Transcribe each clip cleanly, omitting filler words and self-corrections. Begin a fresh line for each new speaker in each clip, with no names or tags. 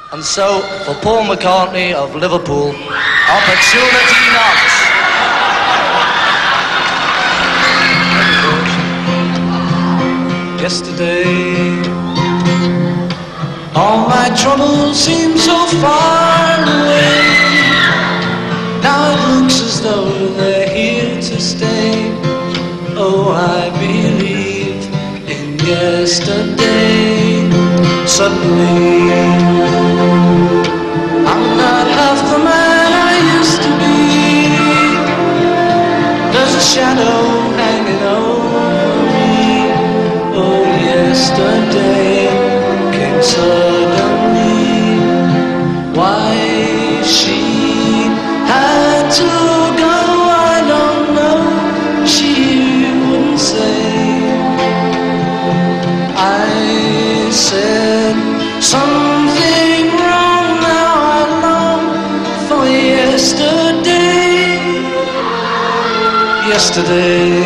And so, for Paul McCartney of Liverpool, Opportunity Knocks. Yesterday, all my troubles seem so far away. Now it looks as though they're here to stay. Oh, I believe in yesterday. Suddenly, I'm not half the man I used to be. There's a shadow hanging over me. Oh, yesterday came suddenly. Why she had to go, I don't know. She wouldn't say. I said something wrong, now I long for yesterday. Yesterday,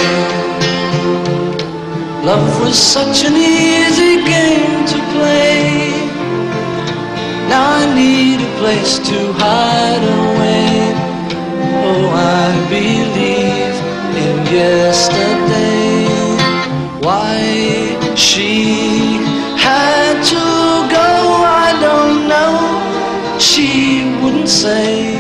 love was such an easy game to play. Now I need a place to hide away. Oh, I believe in yesterday. Why she had to go, I don't know. She wouldn't say.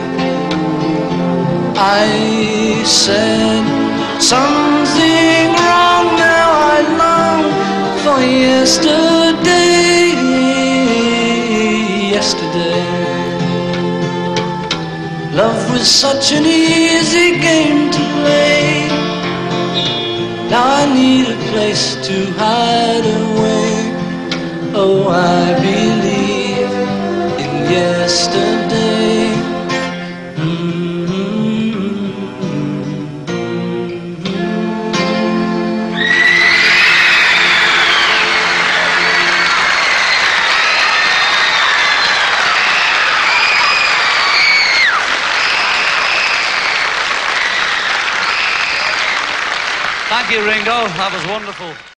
I said something wrong, now I long for yesterday. Yesterday, love was such an easy game to play. Now I need a place to hide away. Oh, I believe in yesterday. Thank you, Ringo. That was wonderful.